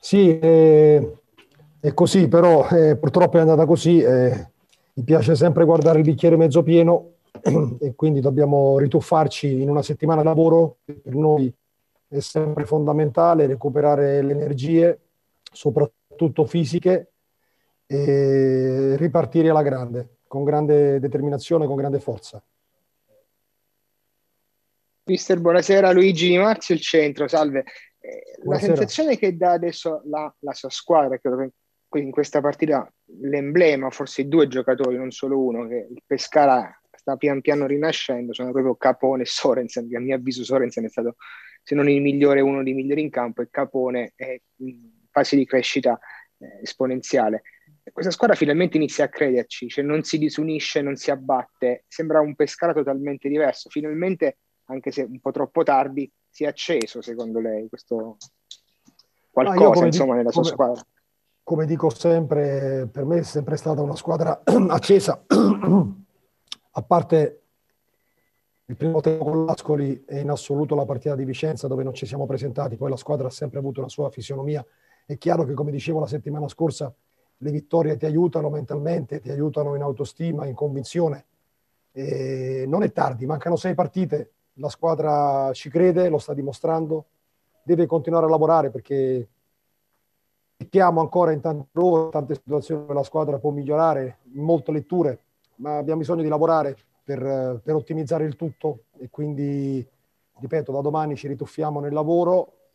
Sì, è così, però purtroppo è andata così. Mi piace sempre guardare il bicchiere mezzo pieno e quindi dobbiamo rituffarci in una settimana di lavoro. Per noi è sempre fondamentale recuperare le energie, soprattutto fisiche, e ripartire alla grande, con grande determinazione, con grande forza. Mister, buonasera, Luigi Di Marzio, il centro, salve. La Buonasera. sensazione che dà adesso la sua squadra, credo che in questa partita l'emblema, forse i due giocatori, non solo uno, che il Pescara sta pian piano rinascendo, sono proprio Capone e Sorensen, che a mio avviso Sorensen è stato, se non il migliore, uno dei migliori in campo, e Capone è in fase di crescita esponenziale. Questa squadra finalmente inizia a crederci, cioè non si disunisce, non si abbatte, sembra un Pescara totalmente diverso, finalmente anche se un po' troppo tardi, si è acceso, secondo lei, questo Ma io qualcosa, insomma, nella sua squadra? come dico sempre, per me è sempre stata una squadra accesa, a parte il primo tempo con l'Ascoli e in assoluto la partita di Vicenza dove non ci siamo presentati, poi la squadra ha sempre avuto una sua fisionomia. È chiaro che, come dicevo la settimana scorsa, le vittorie ti aiutano mentalmente, ti aiutano in autostima, in convinzione. E non è tardi, mancano 6 partite, la squadra ci crede, lo sta dimostrando, deve continuare a lavorare perché mettiamo ancora in tante situazioni dove la squadra può migliorare, in molte letture, ma abbiamo bisogno di lavorare per ottimizzare il tutto e quindi, ripeto, da domani ci rituffiamo nel lavoro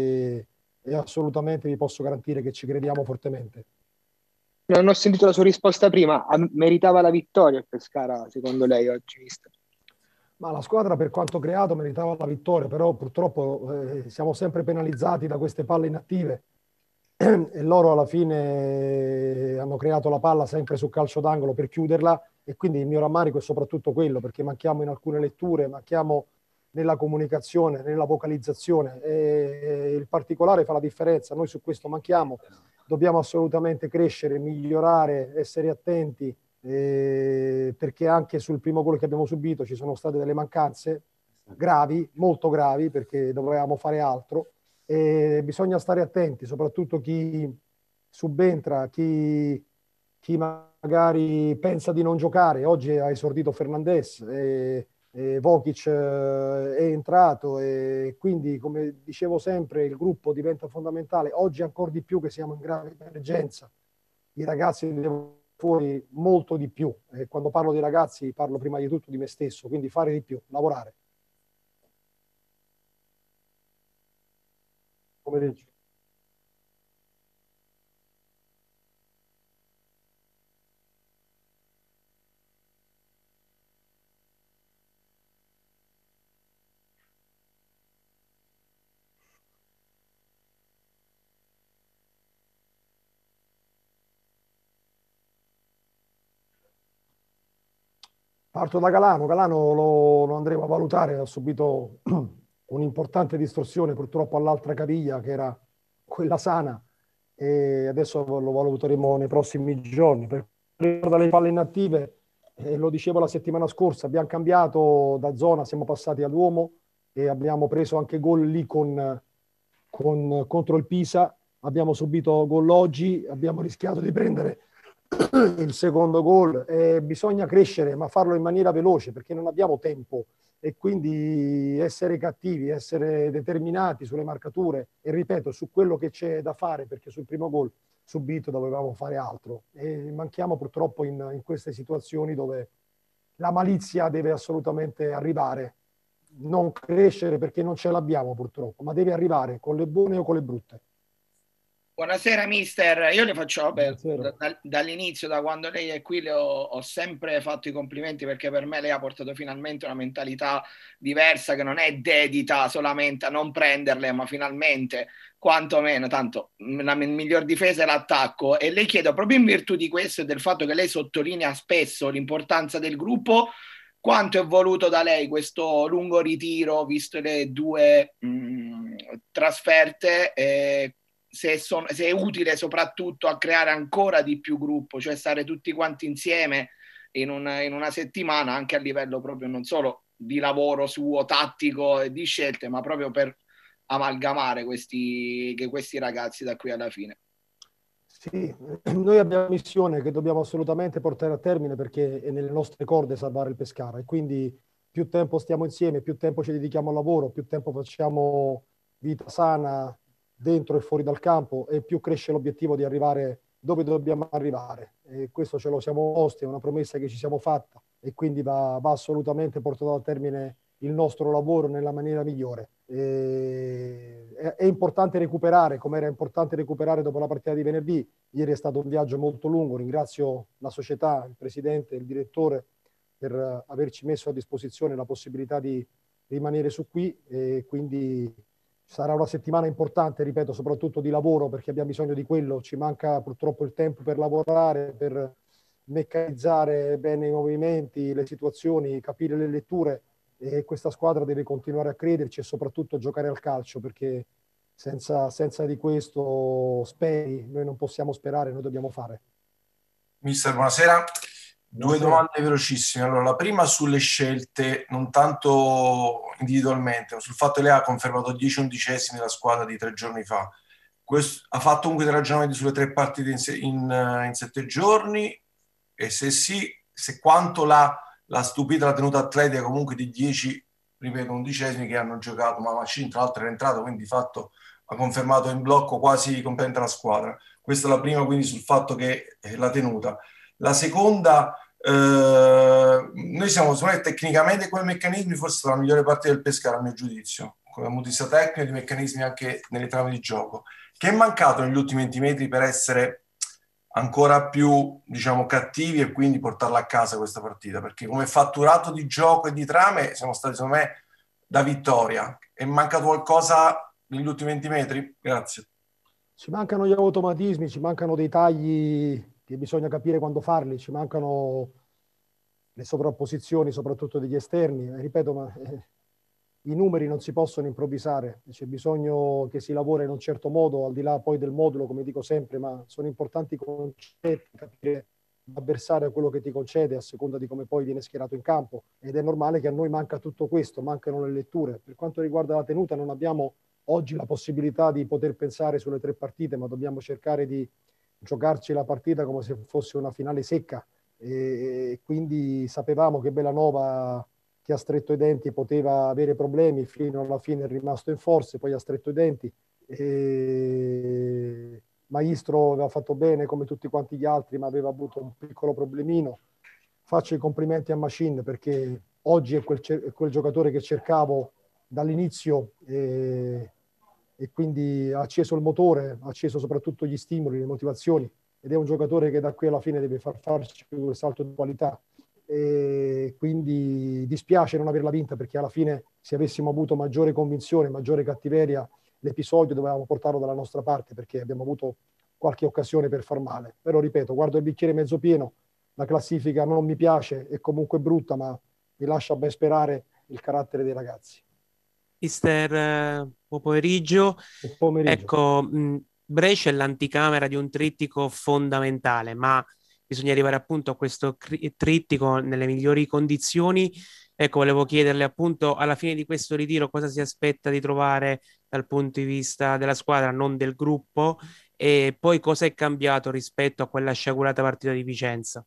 e assolutamente vi posso garantire che ci crediamo fortemente. Non ho sentito la sua risposta prima. Meritava la vittoria il Pescara, secondo lei, oggi, mister? Ma la squadra, per quanto creato, meritava la vittoria, però purtroppo siamo sempre penalizzati da queste palle inattive e loro alla fine hanno creato la palla sempre sul calcio d'angolo per chiuderla e quindi il mio rammarico è soprattutto quello, perché manchiamo in alcune letture, manchiamo nella comunicazione, nella vocalizzazione e il particolare fa la differenza. Noi su questo manchiamo, dobbiamo assolutamente crescere, migliorare, essere attenti, perché anche sul primo gol che abbiamo subito ci sono state delle mancanze gravi, molto gravi, perché dovevamo fare altro e bisogna stare attenti, soprattutto chi subentra, chi magari pensa di non giocare. Oggi ha esordito Fernandes, Vokic è entrato e quindi, come dicevo sempre, il gruppo diventa fondamentale. Oggi ancora di più che siamo in grave emergenza. I ragazzi devono fuori molto di più. E quando parlo di ragazzi parlo prima di tutto di me stesso, quindi fare di più, lavorare. Come dici. Parto da Galano. Galano lo andremo a valutare. Ha subito un'importante distorsione purtroppo all'altra caviglia, che era quella sana, e adesso lo valuteremo nei prossimi giorni. Per quanto riguarda le palle inattive, lo dicevo la settimana scorsa, abbiamo cambiato da zona, siamo passati ad uomo e abbiamo preso anche gol lì contro il Pisa. Abbiamo subito gol oggi, abbiamo rischiato di prendere il secondo gol. Bisogna crescere, ma farlo in maniera veloce perché non abbiamo tempo e quindi essere cattivi, essere determinati sulle marcature e ripeto su quello che c'è da fare, perché sul primo gol subito dovevamo fare altro e manchiamo purtroppo in queste situazioni dove la malizia deve assolutamente arrivare, non crescere perché non ce l'abbiamo purtroppo, ma deve arrivare con le buone o con le brutte. Buonasera mister, io le faccio, vabbè, Buonasera. dall'inizio, da quando lei è qui, ho sempre fatto i complimenti perché per me lei ha portato finalmente una mentalità diversa che non è dedita solamente a non prenderle, ma finalmente, quantomeno, tanto la miglior difesa è l'attacco e le chiedo proprio in virtù di questo e del fatto che lei sottolinea spesso l'importanza del gruppo, quanto è voluto da lei questo lungo ritiro, visto le due trasferte, se è utile soprattutto a creare ancora di più gruppo, cioè stare tutti quanti insieme in una settimana, anche a livello proprio non solo di lavoro suo, tattico e di scelte, ma proprio per amalgamare questi ragazzi da qui alla fine. Sì, noi abbiamo una missione che dobbiamo assolutamente portare a termine perché è nelle nostre corde salvare il Pescara e quindi più tempo stiamo insieme, più tempo ci dedichiamo al lavoro, più tempo facciamo vita sana dentro e fuori dal campo e più cresce l'obiettivo di arrivare dove dobbiamo arrivare. E questo ce lo siamo posti, è una promessa che ci siamo fatta e quindi va assolutamente portato a termine il nostro lavoro nella maniera migliore. È importante recuperare, come era importante recuperare dopo la partita di venerdì. Ieri è stato un viaggio molto lungo, ringrazio la società, il presidente, il direttore per averci messo a disposizione la possibilità di rimanere su qui e quindi sarà una settimana importante, ripeto, soprattutto di lavoro perché abbiamo bisogno di quello, ci manca purtroppo il tempo per lavorare, per meccanizzare bene i movimenti, le situazioni, capire le letture e questa squadra deve continuare a crederci e soprattutto giocare al calcio perché senza di questo speri, noi non possiamo sperare, noi dobbiamo fare. Mister, buonasera. Due domande velocissime. Allora, la prima sulle scelte, non tanto individualmente, ma sul fatto che lei ha confermato 10 undicesimi la squadra di 3 giorni fa. Ha fatto comunque dei ragionamenti sulle 3 partite in 7 giorni? E se sì, se quanto l'ha stupita la tenuta atletica comunque di 10, ripeto, undicesimi che hanno giocato, ma Macin tra l'altro era entrato, quindi di fatto ha confermato in blocco quasi completa la squadra. Questa è la prima, quindi sul fatto che la tenuta. La seconda, noi siamo tecnicamente come meccanismi forse la migliore parte del Pescara a mio giudizio, come multista tecnico di meccanismi anche nelle trame di gioco. Che è mancato negli ultimi 20 metri per essere ancora più, diciamo, cattivi e quindi portarla a casa questa partita? Perché come fatturato di gioco e di trame siamo stati, secondo me, da vittoria. È mancato qualcosa negli ultimi 20 metri? Grazie. Ci mancano gli automatismi, ci mancano dei tagli che bisogna capire quando farli, ci mancano le sovrapposizioni, soprattutto degli esterni. Ripeto, ma i numeri non si possono improvvisare, c'è bisogno che si lavori in un certo modo, al di là poi del modulo, come dico sempre, ma sono importanti i concetti, capire l'avversario quello che ti concede a seconda di come poi viene schierato in campo ed è normale che a noi manca tutto questo, mancano le letture. Per quanto riguarda la tenuta non abbiamo oggi la possibilità di poter pensare sulle 3 partite, ma dobbiamo cercare di giocarci la partita come se fosse una finale secca e quindi sapevamo che Bellanova che ha stretto i denti poteva avere problemi, fino alla fine è rimasto in forze, poi ha stretto i denti. E Maestro aveva fatto bene come tutti quanti gli altri, ma aveva avuto un piccolo problemino. Faccio i complimenti a Machin perché oggi è quel giocatore che cercavo dall'inizio e quindi ha acceso il motore, ha acceso soprattutto gli stimoli, le motivazioni ed è un giocatore che da qui alla fine deve farci un salto di qualità. E quindi dispiace non averla vinta perché alla fine se avessimo avuto maggiore convinzione, maggiore cattiveria, l'episodio dovevamo portarlo dalla nostra parte perché abbiamo avuto qualche occasione per far male. Però ripeto, guardo il bicchiere mezzo pieno, la classifica non mi piace, è comunque brutta, ma mi lascia ben sperare il carattere dei ragazzi. Mister, buon pomeriggio. Buon pomeriggio. Ecco, Brescia è l'anticamera di un trittico fondamentale, ma bisogna arrivare appunto a questo trittico nelle migliori condizioni. Ecco, volevo chiederle appunto alla fine di questo ritiro cosa si aspetta di trovare dal punto di vista della squadra, non del gruppo, e poi cosa è cambiato rispetto a quella sciagurata partita di Vicenza.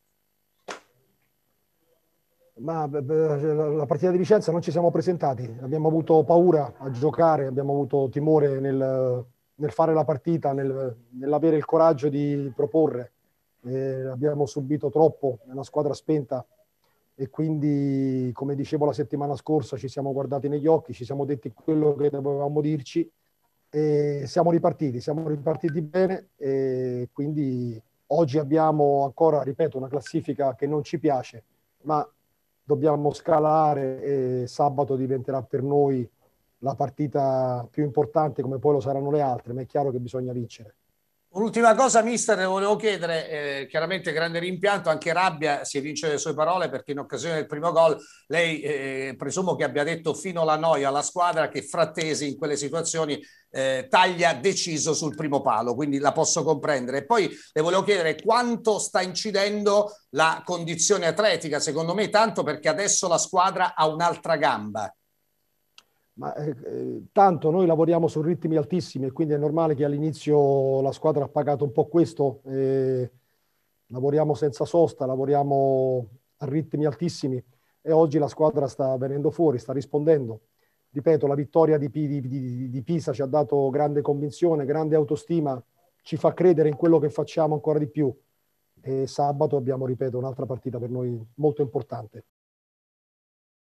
Ma la partita di Vicenza non ci siamo presentati, abbiamo avuto paura a giocare, abbiamo avuto timore nel fare la partita, nell'avere il coraggio di proporre. Abbiamo subito troppo, è una squadra spenta e quindi, come dicevo la settimana scorsa, ci siamo guardati negli occhi, ci siamo detti quello che dovevamo dirci e siamo ripartiti bene e quindi oggi abbiamo ancora, ripeto, una classifica che non ci piace, ma dobbiamo scalare e sabato diventerà per noi la partita più importante come poi lo saranno le altre, ma è chiaro che bisogna vincere. Un'ultima cosa, mister, le volevo chiedere, chiaramente grande rimpianto, anche rabbia si evince le sue parole perché in occasione del primo gol lei presumo che abbia detto fino alla noia alla squadra che Frattesi in quelle situazioni taglia deciso sul primo palo, quindi la posso comprendere. E poi le volevo chiedere quanto sta incidendo la condizione atletica, secondo me tanto perché adesso la squadra ha un'altra gamba. Ma tanto noi lavoriamo su ritmi altissimi e quindi è normale che all'inizio la squadra ha pagato un po' questo. Lavoriamo senza sosta, lavoriamo a ritmi altissimi e oggi la squadra sta venendo fuori, sta rispondendo. Ripeto, la vittoria di Pisa ci ha dato grande convinzione, grande autostima, ci fa credere in quello che facciamo ancora di più. E sabato abbiamo, ripeto, un'altra partita per noi molto importante.